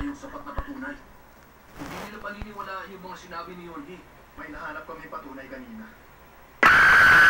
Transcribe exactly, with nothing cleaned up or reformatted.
kayong sapat na patunay. Hindi nila paniniwalaan yung mga sinabi ni Yonhi. May nahanap kami patunay kanina.